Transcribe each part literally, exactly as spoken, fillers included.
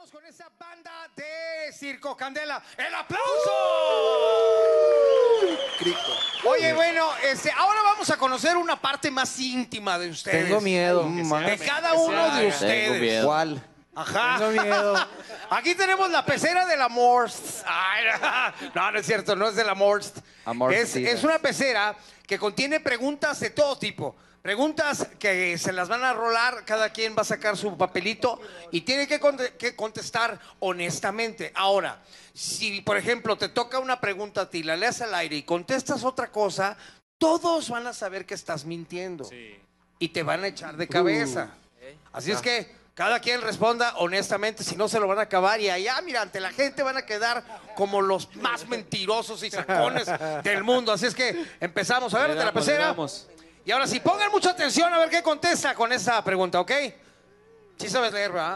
Vamos con esa banda de Circo Candela. ¡El aplauso! Cristo. Oye, bueno, este, ahora vamos a conocer una parte más íntima de ustedes. Tengo miedo. De cada uno de ustedes. ¿Cuál? Ajá. Tengo miedo. Aquí tenemos la pecera del amor. Ay, no, no es cierto, no es del amor. Amor, Es, sí. es una pecera que contiene preguntas de todo tipo. Preguntas que se las van a rolar, cada quien va a sacar su papelito y tiene que, conte- que contestar honestamente. Ahora, si por ejemplo te toca una pregunta a ti, la lees al aire y contestas otra cosa, todos van a saber que estás mintiendo Sí. y te van a echar de cabeza. Así es que cada quien responda honestamente, si no se lo van a acabar y allá, mira, ante la gente van a quedar como los más mentirosos y sacones del mundo. Así es que empezamos. A ver, Le de la damos, le pecera. damos. Y ahora sí, pongan mucha atención a ver qué contesta con esa pregunta, ¿ok? Sí sabes leer, ¿verdad?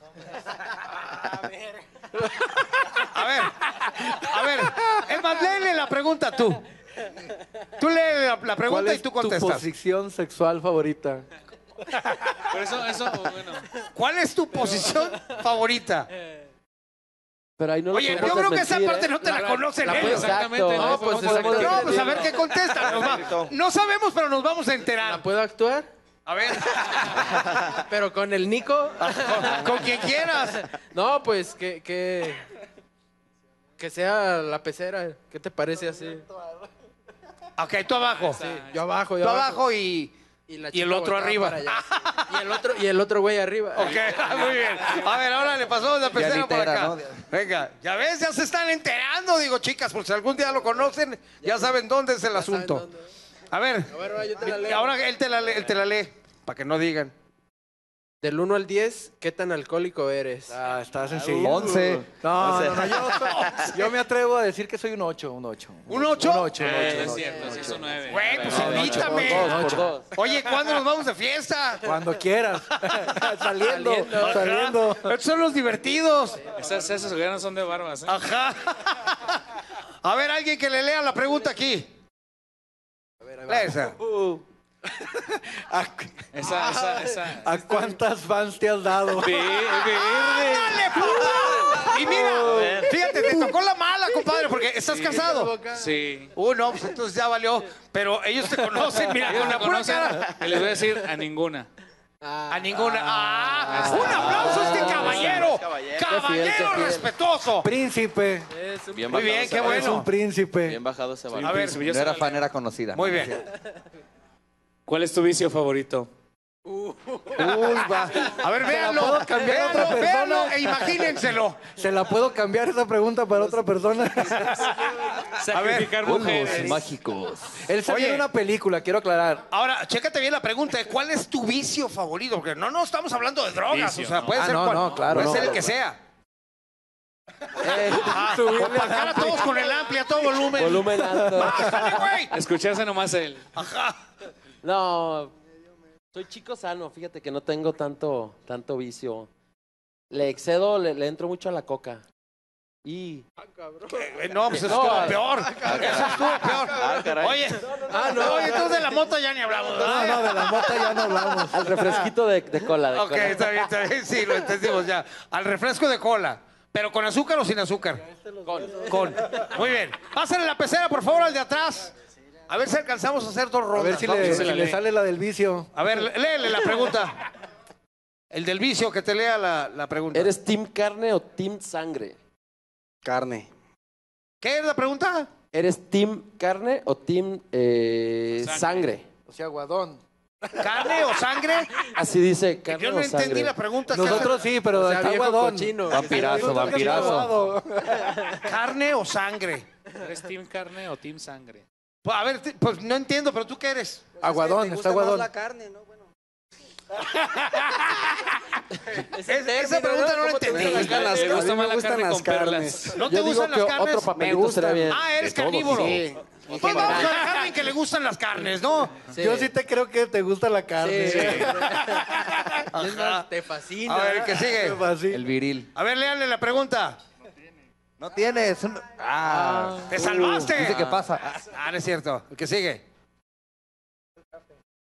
A ver, a ver, es más, léele la pregunta tú. Tú lee la, la pregunta ¿Cuál y es tú tu contestas. posición sexual favorita? Por eso, eso, bueno. ¿Cuál es tu posición favorita? Pero ahí no lo Oye, yo podemos creo que esa desmentir, parte ¿eh? no te la, La- conocen la ellos. puedes- Exactamente. Exacto. No, pues, pues podemos exactamente. No, pues a desmentirlo. ver qué contestan. Nos va- no sabemos, pero nos vamos a enterar. ¿La puedo actuar? A ver, Pero con el Nico. con, con quien quieras. No, pues que, que, que sea la pecera. ¿Qué te parece así? Ok, tú abajo. Sí, yo abajo, yo Tú abajo. abajo y... la y el chica otro volteada arriba. para allá. Y el otro, y el otro güey arriba. Ok, muy bien. A ver, ahora le pasamos la pecera por litera, acá. ¿no? Venga, ya ves, ya se están enterando, digo, chicas, por si algún día lo conocen, ya saben dónde es el saben asunto. dónde. A ver, A ver, ahora yo te la y leo. ahora él te la lee, él te la lee, para que no digan. Del uno al diez, ¿qué tan alcohólico eres? Ah, está sencillo. once. No, no, no, yo, yo me atrevo a decir que soy un ocho, un ocho. ¿Un ocho? Un ocho, un Eh, ocho. es un cierto, sí son nueve. Güey, pues Pero- invítame. Por dos, por dos. Oye, ¿cuándo nos vamos de fiesta? Cuando quieras. Saliendo, Saliendo. saliendo. Estos son los divertidos. Esas, esas hogueras son de barbas, ¿eh? Ajá. A ver, alguien que le lea la pregunta aquí. A ver, ahí Lee va. esa. ¿A, Esa, esa, esa. a cuántas fans te has dado? Verde. ¡Ándale, papá! Y mira, fíjate, te tocó la mala, compadre, porque estás casado. Sí. Uh, no, pues entonces ya valió. Pero ellos te conocen, mira, Ellos con la me pura conocen cara. y les voy a decir a ninguna. A ninguna. ¡Ah! ¡Un aplauso a este caballero! ¡Caballero fiel. respetuoso! Príncipe. Es un- Bien Muy bajado bien, ese qué balón. Es un bueno. príncipe. Bien bajado ese balón. A ver, Yo No soy era la- fan, era conocida. muy bien. ¿Cuál es tu vicio favorito? Uy, va. A ver, véanlo. puedo cambiar a otra Véanlo, persona? véanlo e imagínenselo. ¿Se la puedo cambiar esa pregunta para otra persona? Sacrificar Polvos mujeres. mágicos. Él salió Oye. en una película, quiero aclarar. Ahora, chécate bien la pregunta. ¿Cuál es tu vicio favorito? Porque no, no estamos hablando de drogas. Vicio, o sea, ¿no? puede Ah, ser no, cual- no, claro, puede no. ser el que sea. Eh, Ah, subirle opacar a al ampli. todos con el ampli a todo volumen. Volumen alto. ¡Bájale, güey! Escucharse nomás él. No, soy chico sano, fíjate que no tengo tanto, tanto vicio. Le excedo, le, le entro mucho a la coca. Y... Eh, No, pues eso No, estuvo eh. peor. Eso estuvo peor. caray. Oye, Ah, no. oye, entonces de la moto ya ni hablamos. No, ¿verdad? no, de la mota ya no hablamos. Al refresquito de, de cola, de Ok, cola. está bien, está bien. Sí, lo entendimos ya. Al refresco de cola. ¿Pero con azúcar o sin azúcar? Con. Con. Muy bien. Pásenle la pecera, por favor, al de atrás. A ver si alcanzamos a hacer dos rondas. A ver si Vamos. le, se la si le lee. sale la del vicio. A ver, léele la pregunta. El del vicio, que te lea la, la pregunta. ¿Eres team carne o team sangre? Carne. ¿Qué es la pregunta? ¿Eres team carne o team eh, Sangre. sangre? O sea, guadón. ¿Carne o sangre? Así dice carne Yo no o entendí sangre. la pregunta. ¿Qué Nosotros sí, pero O sea, está viejo guadón. cochino. Vampirazo, vampirazo. es? ¿Carne o sangre? ¿Eres team carne o team sangre? Pues, a ver, te- pues no entiendo, pero ¿tú qué eres? Aguadón, está guadón. la carne, ¿no? Bueno. Es- esa pregunta no la entendí. Me gustan las- Me me gusta gustan más la las carne con carnes. perlas. ¿No te Yo digo gustan que las carnes? otro papelito gustan. estaría bien. Ah, eres De todo, carnívoro. Sí. Pues vamos a dejar a alguien que le gustan las carnes, ¿no? Sí. Yo sí te creo que te gusta la carne. Sí. Ajá. Es más, te fascina. A ver, ¿qué sigue? Así. El viril. A ver, léale la pregunta. No tienes. un- Ah. ¡Te salvaste! Dice que pasa. Ah, no es cierto. ¿El que sigue?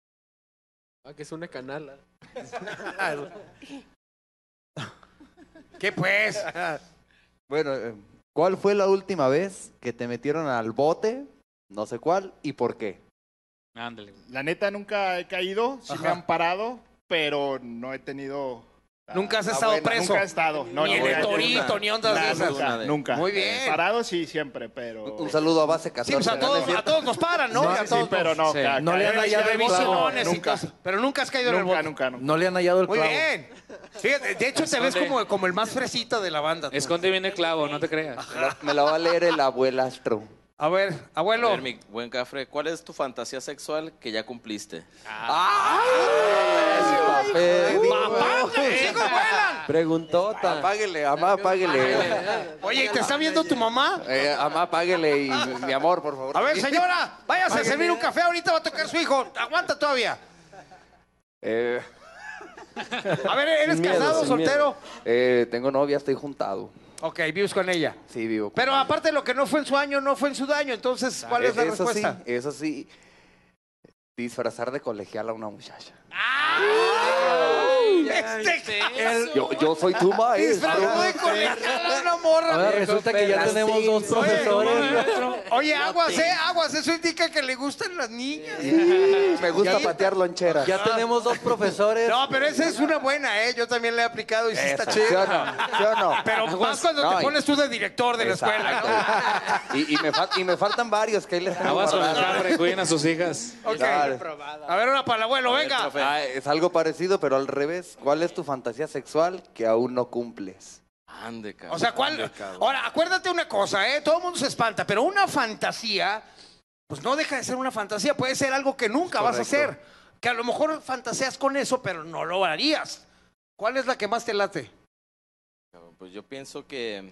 Ah, que es una canala. ¿Qué pues? Bueno, eh, ¿cuál fue la última vez que te metieron al bote? No sé cuál y por qué. Ándale. güey. La neta nunca he caído, sí me Ajá. han parado, pero no he tenido... la- Nunca has la estado buena. preso. Nunca he estado. No, Ni en nunca el he- Torito, ni ondas de Nah, esas. Nunca, nunca. Muy bien. Parado sí, siempre, pero... Un saludo a base Sí, catorce. pues a todos, a todos nos paran, ¿no? No, Y a Sí, todos pero no. Sí. ca- No le han caer hallado así el al bote, revisiones y nunca. cosas. Pero nunca has caído en el Nunca, bote. nunca, nunca. No le han hallado el Muy clavo. bien. Fíjate, de hecho te ves como, como el más fresita de la banda. tú. Esconde bien el clavo, no te creas. Me la va a leer el abuelastro. A ver, A abuelo. ver, mi buen cafre, ¿cuál es tu fantasía sexual que ya cumpliste? ¡Papá! ¡Cinco vuelan! Preguntota. Apáguele, mamá, apáguele. Oye, ¿y te está viendo tu mamá? Eh, mamá, apáguele y mi amor, por favor. A ver, señora, váyase a servir un café, ahorita va a tocar su hijo. Aguanta todavía. Eh, A ver, ¿eres Sin miedo, casado, sin soltero? eh, tengo novia, estoy juntado. Ok, vives con ella. Sí, vivo. con Pero ella. aparte de lo que no fue en su año, no fue en su daño. Entonces, ¿cuál es la eso respuesta? sí, eso sí. Disfrazar de colegial a una muchacha. Este Yo, yo soy tu maestro. disfrazó de colegial a una morra. Ahora resulta que ya tenemos dos profesores. Oye, aguas, eh, aguas. Eso indica que le gustan las niñas. Me gusta patear loncheras. Ya tenemos dos profesores. No, pero esa es una buena, ¿eh? Yo también la he aplicado y sí está ¿Sí o chido. no? ¿Sí o no? Pero más cuando No, te y- pones tú de director de la escuela, Exacto. Y, y me fal- y me faltan varios que ahí les tengo Aguas con el guardados. cafre, cuiden a sus hijas. ¿no? Ok. Dale. A ver, una para el abuelo, venga. profe. Ah, es algo parecido, pero al revés. ¿Cuál es tu fantasía sexual que aún no cumples? Ande, cabrón. O sea, ¿cuál? ande, cabrón. Ahora, acuérdate una cosa, ¿eh? Todo el mundo se espanta, pero una fantasía, pues no deja de ser una fantasía, puede ser algo que nunca vas a Correcto. hacer. Que a lo mejor fantaseas con eso, pero no lo harías. ¿Cuál es la que más te late? Cabrón, Pues yo pienso que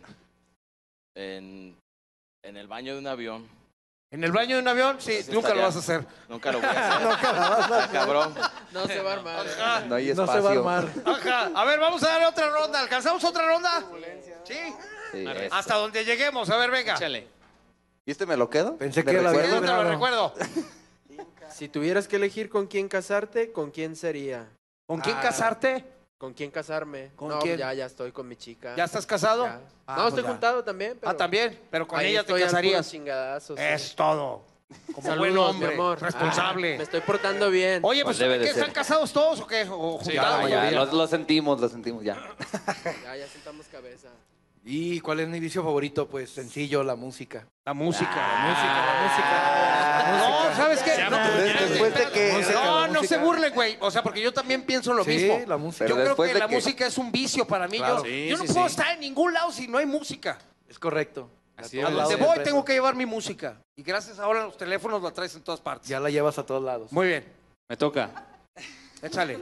en, en el baño de un avión, ¿En el baño de un avión? Sí, Sí, nunca lo estaría- vas a hacer. nunca lo voy a hacer. Nunca lo vas a hacer. Cabrón. No se va a armar. No hay No espacio. se va a armar. Ajá. A ver, vamos a dar otra ronda. ¿Alcanzamos otra ronda? Sí. Sí, es- Hasta donde lleguemos. A ver, venga. Échale. ¿Y este me lo quedo? Pensé ¿De que la Sí, había recuerdo? te lo librado. recuerdo. Si tuvieras que elegir con quién casarte, ¿con quién sería? ¿Con quién Ah. casarte? ¿Con quién casarme? ¿Con no, quién? ya, ya estoy con mi chica. ¿Ya estás casado? Ya. Ah, no, pues estoy ya. juntado también. Pero Ah, también. Pero con ahí ella te estoy al puro casarías. chingadazo, sí. Es todo. Como Saludos, buen mi hombre, amor. responsable. Ah, me estoy portando bien. Oye, pues, Pues debe de ¿qué, ser. ¿están casados todos o qué? ¿O Sí, juntados? No, ya, lo, lo sentimos, lo sentimos ya. Ya, ya sentamos cabeza. ¿Y cuál es mi vicio favorito? Pues sencillo, la música. La música. La música, la música. No, ¿sabes qué? No, Después- después de que- Música, no, la no se música. burlen, güey. O sea, porque yo también pienso lo Sí, mismo. la música. Yo Pero creo después que de la que- música es un vicio para mí. Claro. Yo, Sí, yo no sí, puedo sí. estar en ningún lado si no hay música. Es correcto. Así A es. todos A donde lados voy siempre. tengo que llevar mi música. Y gracias ahora a los teléfonos la traes en todas partes. Ya la llevas a todos lados. Muy bien. Me toca. Échale.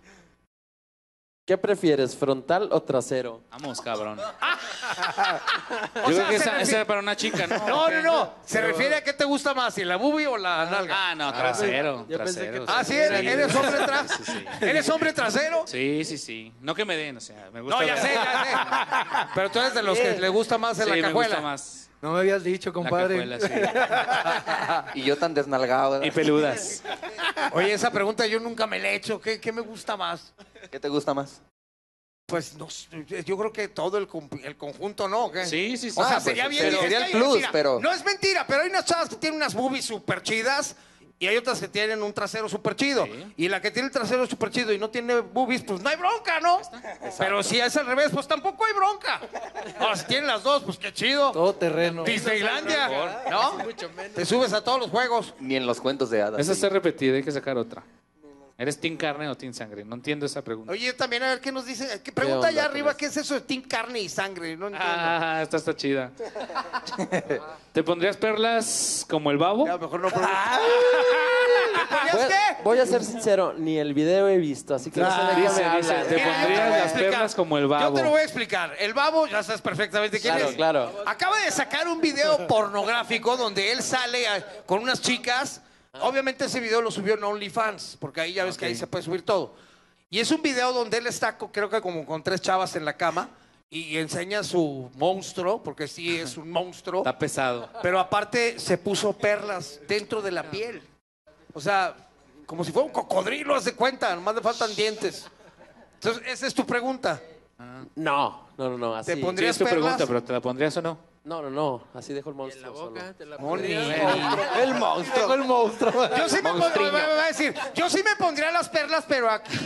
¿Qué prefieres, frontal o trasero? Vamos, cabrón. O Yo creo sea, que se esa, refiere- esa era para una chica, ¿no? No, no, no. Se Pero- refiere a qué te gusta más, si la boobie o la nalga. Ah, no, trasero. Yo pensé trasero, que- Ah, sí, sí. eres, eres hombre Sí, trasero. sí. ¿Eres hombre trasero? Sí, sí, sí. No que me den, o sea, me gusta. No, ya ver- sé, ya sé. Pero tú eres de los que le gusta más en Sí, la me cajuela. gusta más No me habías dicho, la compadre. cajuela, sí. Y yo tan desnalgado. Y peludas. Oye, esa pregunta yo nunca me la he hecho. ¿Qué, qué me gusta más? ¿Qué te gusta más? Pues no sé, yo creo que todo el, comp- el conjunto, ¿no? ¿O qué? Sí, sí, sí. O sea, Ah, pues, sería bien. pero es sería que el hay- plus, mira, pero- No es mentira, pero hay unas chavas que tienen unas boobies súper chidas y hay otras que tienen un trasero súper chido. Sí. Y la que tiene el trasero súper chido y no tiene boobies, pues no hay bronca, ¿no? Pero si es al revés, pues tampoco hay bronca. Ahora, si tienen las dos, pues qué chido. Todo terreno. Disneylandia, ¿no? Mucho menos. Te subes a todos los juegos. Ni en los cuentos de hadas. Esa sí. está repetida, hay que sacar otra. ¿Eres team carne o team sangre? No entiendo esa pregunta. Oye, también a ver qué nos dice. ¿Qué pregunta onda allá con arriba? eso? ¿Qué es eso de team carne y sangre? No entiendo. Ah, esta está chida. ¿Te pondrías perlas como el babo? Ya, mejor no pregunto. ¿Te Voy ponías a, qué? voy a ser sincero, ni el video he visto, así que no sé de qué Dice, me dice, hablan. te Mira, yo te pondrías lo voy a las explicar. perlas como el Yo te lo babo. voy a explicar. El babo, ya sabes perfectamente quién Claro, es. claro. Acaba de sacar un video pornográfico donde él sale a- con unas chicas. Obviamente ese video lo subió en OnlyFans, porque ahí ya ves que ahí se puede subir todo. Y es un video donde él está, co- creo que como con tres chavas en la cama, y enseña su monstruo, porque sí es un monstruo. Está pesado. Pero aparte se puso perlas dentro de la piel. O sea, como si fuera un cocodrilo, haz de cuenta, nomás le faltan dientes. Entonces, esa es tu pregunta. No, no, no, no, así. ¿Te Sí, pondrías es tu pregunta, perlas? pero ¿te la pondrías o no? No, no, no, así dejo el En monstruo la boca, solo. te la Moni. pondrías. El monstruo. El monstruo. Yo sí me pondría, me va a decir, yo sí me pondría las perlas, pero aquí.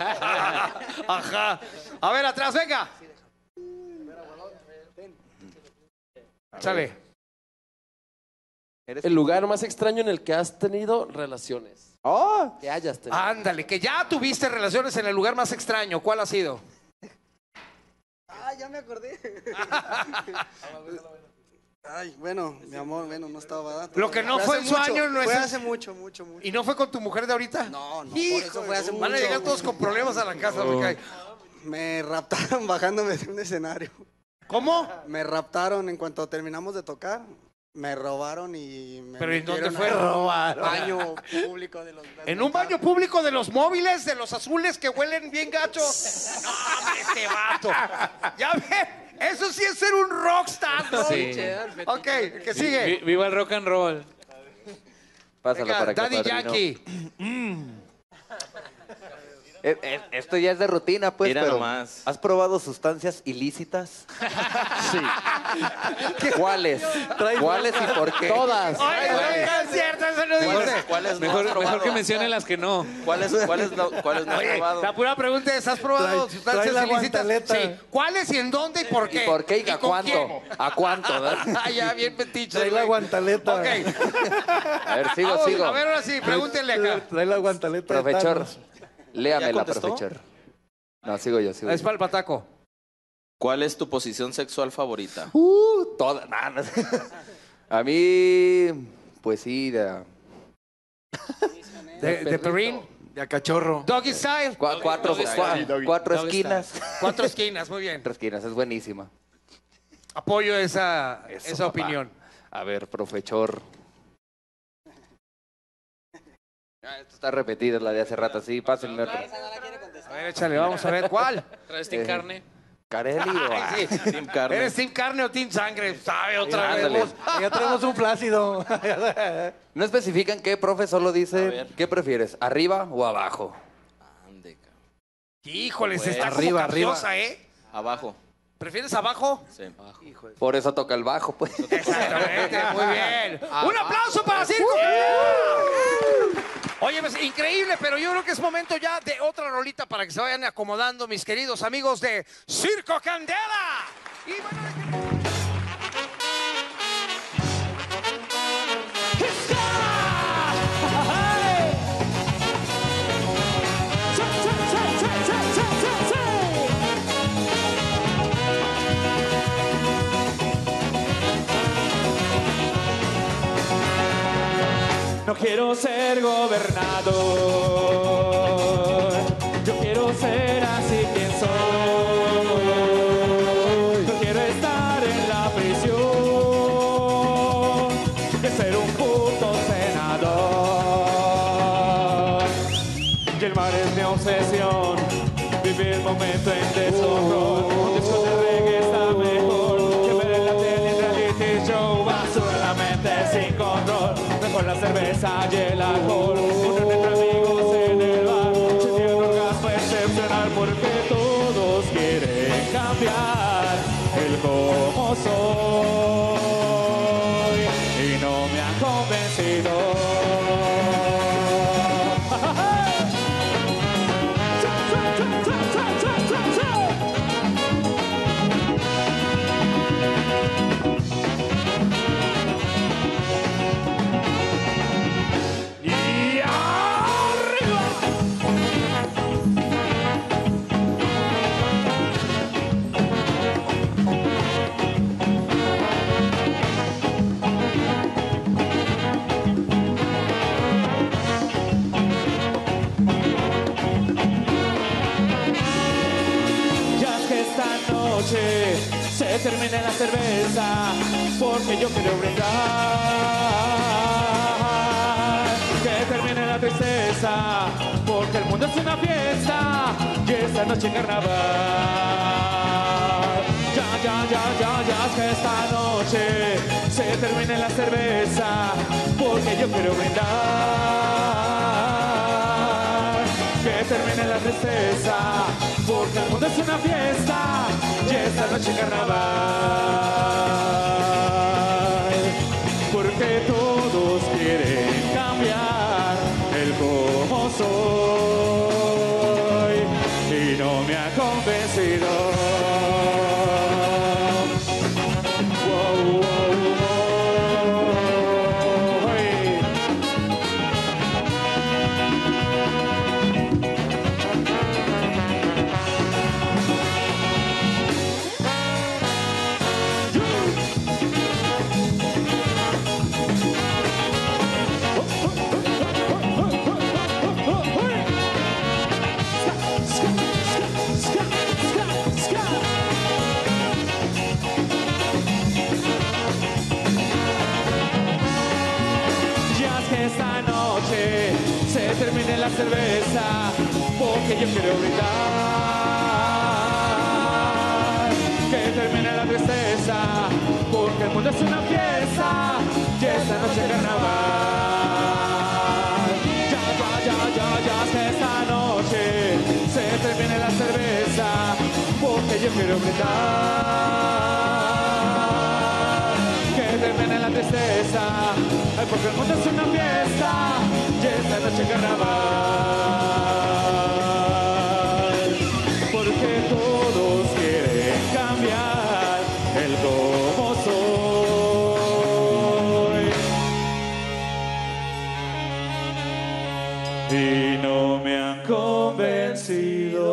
Ajá. A ver, atrás, venga. Sale. ¿Eres El lugar más extraño en el que has tenido relaciones. ¡Oh! Que hayas tenido. Ándale, que ya tuviste relaciones en el lugar más extraño. ¿Cuál ha sido? Ah, ya me acordé. Ay, bueno, mi amor, bueno, no estaba ¿verdad? Lo que no Fue fue hace en su mucho, año no es Fue en- hace mucho, mucho, mucho. ¿Y no fue con tu mujer de ahorita? No, no, por Hijo eso de fue hace su- mucho. Van a llegar todos con problemas a la casa. me cae. Me raptaron bajándome de un escenario. ¿Cómo? Me raptaron en cuanto terminamos de tocar. Me robaron y me ¿Pero en dónde metieron fue? al Robaron. baño público de los... ¿En un baño público de los móviles, de los azules que huelen bien gacho? No, hombre, este vato. Ya ve, eso sí es ser un rockstar, ¿no? Sí. Ok, que Vi- sigue. vi- Viva el rock and roll. Pásala Venga, para acá, Daddy padrino. Yankee. Eh, eh, Esto ya es de rutina, pues, Mira pero nomás. ¿has probado sustancias ilícitas? Sí. ¿Cuáles? ¿Cuáles y por qué? Todas. Oye, güey, es cierto, eso no ¿Cuáles, dice. cuáles no Mejor, has mejor probado? que mencionen las que no. ¿Cuáles, cuáles, no, cuáles no has Oye, probado? la pura pregunta es, ¿has probado Trae- sustancias trae la ilícitas? guanteleta. Sí. ¿Cuáles y en dónde y por qué? ¿Y por qué y a con cuánto? quién? ¿A cuánto? ¿verdad? Ah, ya, bien petiche. Trae la güey. guantaleta. Ok. A ver, sigo, Vamos, sigo. A ver, ahora sí, pregúntenle acá. Trae la guantaleta. de Profesor, Thanos. léamela, contestó? profesor. No, sigo yo, sigo Es yo. para el pataco. ¿Cuál es tu posición sexual favorita? Uh, toda. nah, no sé. A mí, pues sí, de, De, de Perrín. De a cachorro. Doggy style. cua- cuatro, Doggy cua- style, doggy. cuatro Doggy esquinas. Cuatro esquinas, muy bien. Cuatro esquinas, es buenísima. Apoyo esa, Eso, esa papá. opinión. A ver, profesor. Ah, esto está repetido, la de hace rato, sí, pásenme otro. A ver, échale, vamos a ver cuál. ¿Traes Eh, carne? ¿Carelli o ah, Ay, sí. Team carne. ¿Eres team carne o team sangre? ¿Sabe otra vez? ándale. vos? Ya tenemos un plácido. No especifican qué, profe, solo A dice, ver. ¿qué prefieres, arriba o abajo? Ande, cabrón. Híjoles, Pues, está arriba, como capciosa, ¿eh? Abajo. ¿Prefieres abajo? Sí. Por eso toca el bajo, pues. Exactamente, muy bien. Un aplauso para Circo. Oye, pues increíble, pero yo creo que es momento ya de otra rolita para que se vayan acomodando mis queridos amigos de Circo Candela. Y bueno, No quiero ser gobernador, yo quiero ser así quien soy. No quiero estar en la prisión, que ser un puto senador. Y el mar es mi obsesión, vivir el momento en deshonor. Un disco de reggae está mejor que ver en la tele en reality show. Basura en la mente sin control, mejor la cerveza y el alcohol. Uno entre amigos en el bar, sentir un orgasmo excepcional porque todos quieren cambiar el cómo soy y no me han convencido. Y arriba. Ya que esta noche se termine la cerveza, porque yo quiero brindar. Que termine la tristeza, porque el mundo es una fiesta y esta noche carnaval. Ya, ya, ya, ya, ya, es que esta noche se termine la cerveza, porque yo quiero brindar. Que termine la tristeza, porque el mundo es una fiesta y esta noche carnaval. Porque todos quieren cambiar el cómo soy y no me ha convencido. Wow, wow, wow, hey. Ya que esta noche se termine la cerveza, porque yo quiero brindar. Que termine la tristeza, porque el mundo es una fiesta y esta noche es carnaval. Ya, ya, ya, ya, ya que esta noche se termine la cerveza, porque yo quiero brindar. Que termine la tristeza, ay, porque el mundo es una fiesta y esta noche es carnaval. Porque todos quieren cambiar el cómo soy y no me han convencido.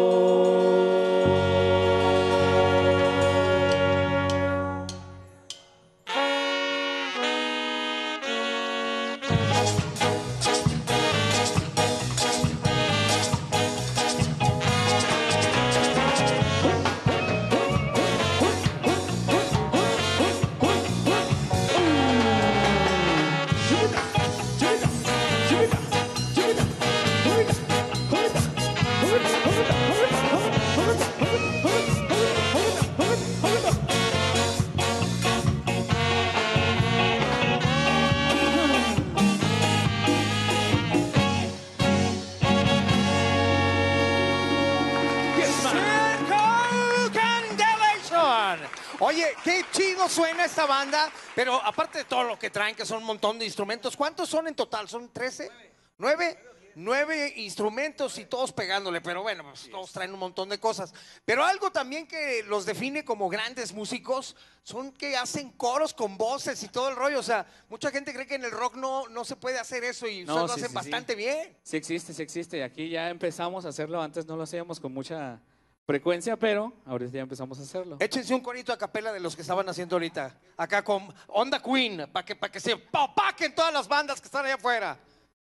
Circle Candelación. Oye, qué chido suena esta banda, pero aparte de todo lo que traen, que son un montón de instrumentos, ¿cuántos son en total? ¿Son trece? ¿nueve? Nueve instrumentos y todos pegándole, pero bueno, pues todos traen un montón de cosas. Pero algo también que los define como grandes músicos son que hacen coros con voces y todo el rollo. O sea, mucha gente cree que en el rock no, no se puede hacer eso y No, ustedes lo sí, hacen sí, bastante sí. bien. Sí existe, sí existe. Aquí ya empezamos a hacerlo. Antes no lo hacíamos con mucha frecuencia, pero ahorita ya empezamos a hacerlo. Échense un corito a capela de los que estaban haciendo ahorita. Acá con Onda Queen, para que, pa que se opaquen todas las bandas que están allá afuera.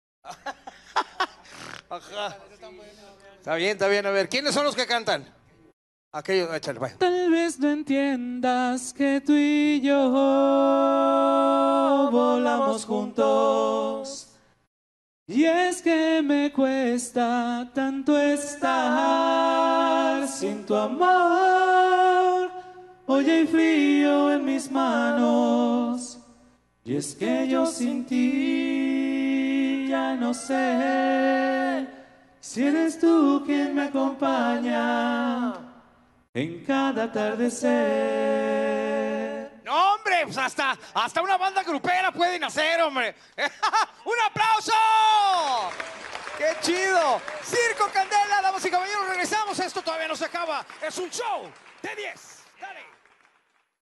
Ajá. Está bien, está bien. A ver, ¿quiénes son los que cantan? Aquellos, échale, vaya. Tal vez no entiendas que tú y yo volamos juntos. Y es que me cuesta tanto estar sin tu amor. Hoy hay frío en mis manos. Y es que yo sin ti ya no sé si eres tú quien me acompaña en cada atardecer. No, hombre, pues hasta, hasta una banda grupera pueden hacer, hombre. ¡Un aplauso! ¡Qué chido! Circo Candela, damas y caballeros, regresamos. Esto todavía no se acaba. Es un show de diez. Dale.